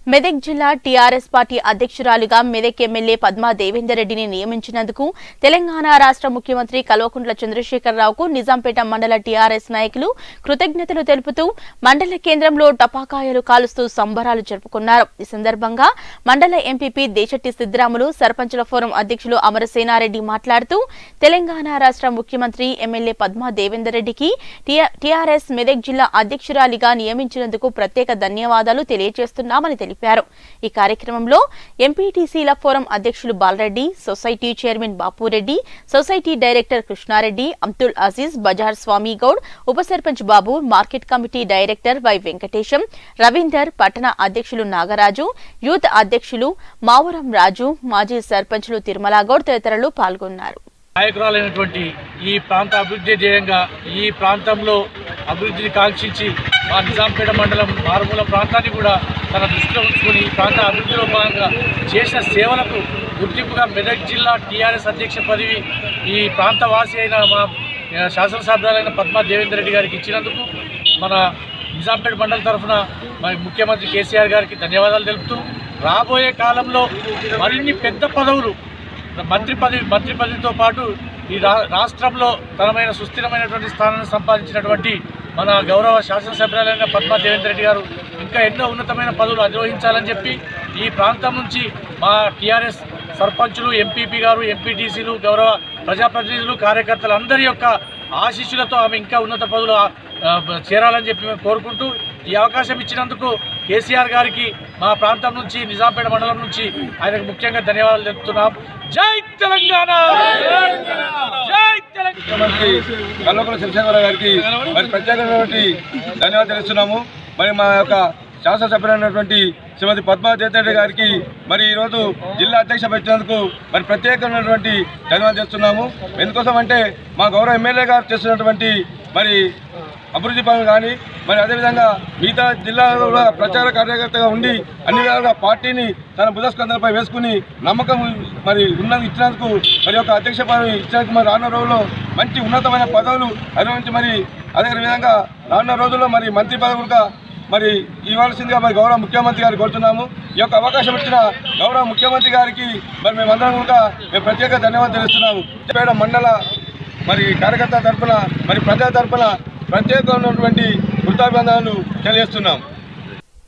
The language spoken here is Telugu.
మెదక్ జిల్లా టీఆర్ఎస్ పార్టీ అధ్యక్షురాలిగా మెదక్ ఎమ్మెల్యే పద్మా దేవేందర్ రెడ్డిని నియమించినందుకు తెలంగాణ రాష్ట్ర ముఖ్యమంత్రి కల్వకుంట్ల చంద్రశేఖరరావుకు నిజాంపేట మండల టీఆర్ఎస్ నాయకులు కృతజ్ఞతలు తెలుపుతూ మండల కేంద్రంలో టపాకాయలు కాలుస్తూ సంబరాలు జరుపుకున్నారు। ఈ సందర్భంగా మండల ఎంపీపీ దేశెట్టి సిద్దిరాములు సర్పంచుల ఫోరం అధ్యక్షులు అమరసేనారెడ్డి మాట్లాడుతూ తెలంగాణ రాష్ట్ర ముఖ్యమంత్రి ఎమ్మెల్యే పద్మా దేవేందర్ రెడ్డికి టీఆర్ఎస్ మెదక్ జిల్లా అధ్యక్షురాలిగా నియమించినందుకు ప్రత్యేక ధన్యవాదాలు తెలియజేస్తున్నామని తెలిపారు। ఈ కార్యక్రమంలో ఎంపీటీసీల ఫోరం అధ్యక్షులు Balareddy, society chairman Bapureddy, society director Krishnareddy, Abdul Aziz, Bazar Swamy Goud, ఉప sarpanch Babu, market committee director Y Venkatesham, Ravinder, పట్టణ అధ్యక్షులు నాగరాజు, యూత్ అధ్యక్షులు మావురం రాజు, మాజీ సర్పంచులు తిరుమల గౌడ్ తదితరులు పాల్గొన్నారు। నాయకురాలైనటువంటి ఈ ప్రాంత అభివృద్ధి ధ్యేయంగా ఈ ప్రాంతంలో అభివృద్ధిని కాంక్షించి మా నిజాంపేట మండలం మారుమూల ప్రాంతాన్ని కూడా తన దృష్టిలో ఉంచుకొని ఈ ప్రాంత అభివృద్ధిలో భాగంగా చేసిన సేవలకు గుర్తింపుగా మెదక్ జిల్లా టీఆర్ఎస్ అధ్యక్ష పదవి ఈ ప్రాంత వాసి అయిన మా శాసనసభ్యులైన పద్మా దేవేందర్ రెడ్డి గారికి ఇచ్చినందుకు మన నిజాంపేట మండలం తరఫున మా ముఖ్యమంత్రి కేసీఆర్ గారికి ధన్యవాదాలు తెలుపుతూ రాబోయే కాలంలో మరిన్ని పెద్ద పదవులు మంత్రి పదవితో పాటు ఈ రాష్ట్రంలో తనమైన సుస్థిరమైనటువంటి స్థానాన్ని సంపాదించినటువంటి మన గౌరవ శాసనసభ్యులైన పద్మా దేవేందర్ రెడ్డి గారు ఇంకా ఎన్నో ఉన్నతమైన పదవులు అధిరోహించాలని చెప్పి ఈ ప్రాంతం నుంచి మా టీఆర్ఎస్ సర్పంచులు, ఎంపీపీ గారు, ఎంపీటీసీలు, గౌరవ ప్రజాప్రతినిధులు, కార్యకర్తలు అందరి యొక్క ఆశీస్సులతో ఆమె ఇంకా ఉన్నత పదవులు చేరాలని చెప్పి మేము కోరుకుంటూ ఈ అవకాశం ఇచ్చినందుకు కేసీఆర్ గారికి మా ప్రాంతం నుంచి నిజాంపేట మండలం నుంచి ఆయనకు ముఖ్యంగా ధన్యవాదాలు తెలుపుతున్నాం। జై తెలంగాణ, జై తెలంగాణ। ముఖ్యమంత్రి కల్వకుంట్ల చంద్రశేఖరరావు గారికి మరి ప్రత్యేకమైనటువంటి ధన్యవాదాలు తెలుస్తున్నాము। మరి మా యొక్క శాసనసభ్యులైనటువంటి శ్రీమతి పద్మా దేవేందర్ రెడ్డి గారికి మరి ఈరోజు జిల్లా అధ్యక్ష పెట్టినందుకు మరి ప్రత్యేకమైనటువంటి ధన్యవాదాలు చేస్తున్నాము। ఎందుకోసం అంటే మా గౌరవ ఎమ్మెల్యే గారు చేస్తున్నటువంటి మరి అభివృద్ధి పనులు కానీ మరి అదేవిధంగా మిగతా జిల్లాలో కూడా ప్రచార కార్యకర్తగా ఉండి అన్ని విధాలుగా పార్టీని తన భుజస్కంధాలపై వేసుకుని నమ్మకం మరి ఇచ్చినందుకు మరి ఒక అధ్యక్ష పదవి ఇచ్చినందుకు మరి రానున్న రోజుల్లో మంచి ఉన్నతమైన పదవులు అధిరోహించి మరి అదేవిధంగా రానున్న రోజుల్లో మరి మంత్రి పదవులుగా మరి ఇవ్వాల్సిందిగా మరి గౌరవ ముఖ్యమంత్రి గారికి కోరుతున్నాము। ఈ యొక్క అవకాశం ఇచ్చిన గౌరవ ముఖ్యమంత్రి గారికి మరి మేమందరం కూడా మేము ప్రత్యేక ధన్యవాదాలు తెలుస్తున్నాము। పేడ మండల మరి కార్యకర్త తరఫున మరి ప్రజల తరఫున ప్రత్యేకమైనటువంటి కృతజ్ఞతలు తెలియజేస్తున్నాం।